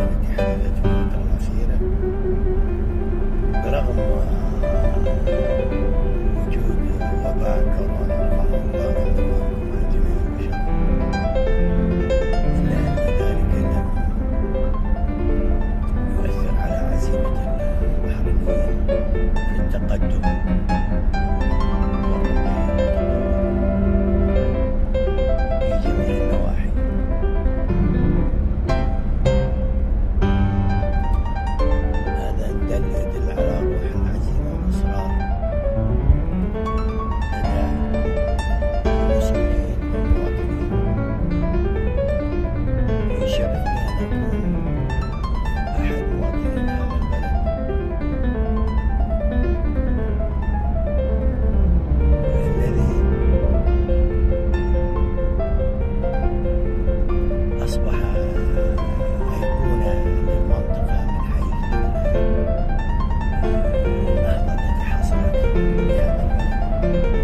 التي حدثت في الفترة الأخيرة برغم وجود وباء كورونا رفعه الله عنه عن جميع البشر، إلا أن ذلك لم يؤثر على عزيمة البحرينيين في التقدم في جميع النواحي. هذا يدل على روح العزيمة والإصرار لدى المسؤولين والمواطنين. يشرفني أن أكون أحد مواطنين هذا البلد الذي أصبح أيقونة للمنطقة من حيث النهضة التي حصلت في هذا البلد.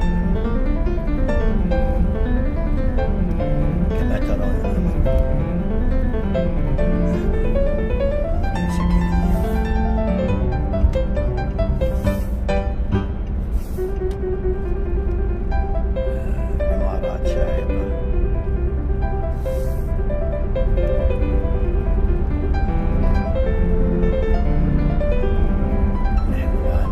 كما ترون مدن سكنية، عمارات شاهقة، نحن الآن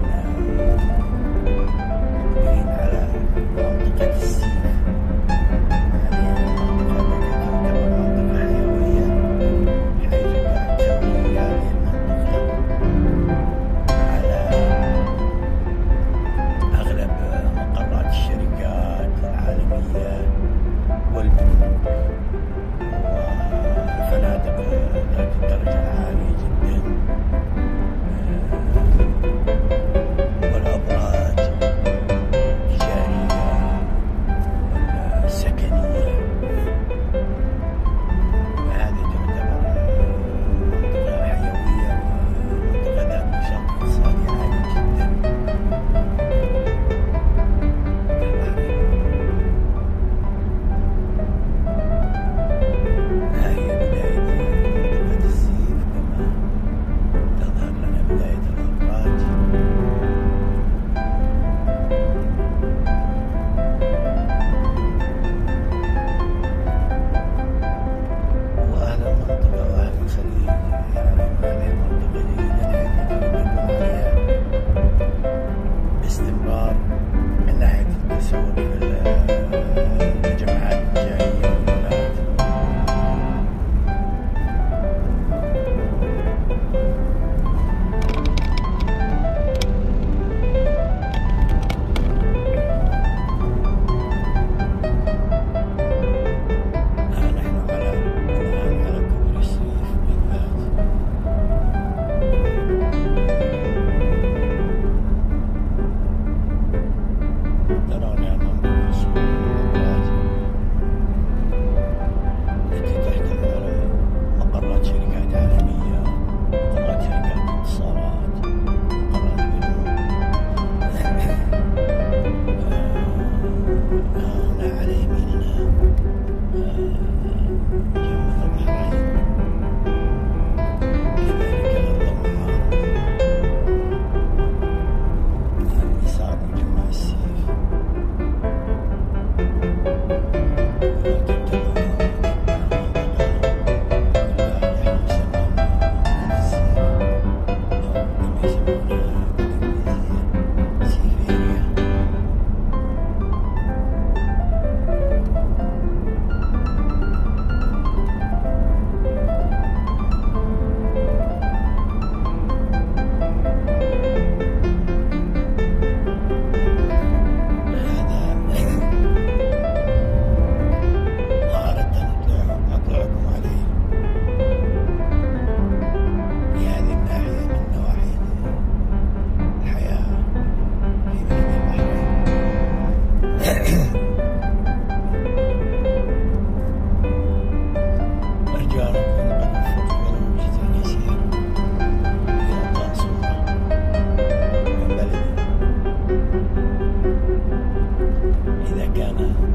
مقبلين على منطقة السيف. هذه المنطقة التي تعتبر منطقة حيوية، حيث تحتوي هذه المنطقة على أغلب مقرات الشركات العالمية والبنوك والفنادق ذات الدرجة العالية جدا والأبراج التجارية والسكنية. هذه تعتبر منطقة حيوية ومنطقة ذات نشاط اقتصادي عالي جدا في البحرين. ها هي بداية منطقة السيف كما تظهر لنا بداية الأبراج. وأهل المنطقة وأهل الخليج يعرفون هذه المنطقة جيدا، حيث يترددون عليها باستمرار من ناحية التسوق في الجمعات التجارية والمولات. نحن الآن على كوبري السيف بالذات. ترون أمامكم صور الأبراج التي تحتوي على مقرات شركات عالمية، مقرات شركات اتصالات، مقرات بنوك. هنا على يميننا جمة البحرين، كذلك الضمعة، اليسار مجمع السيف، وتبدأ المنطقة كلها نحن نسميها مدن السيف، أو كما يسمونها بالإنجليزية سيفيريا. إذا كان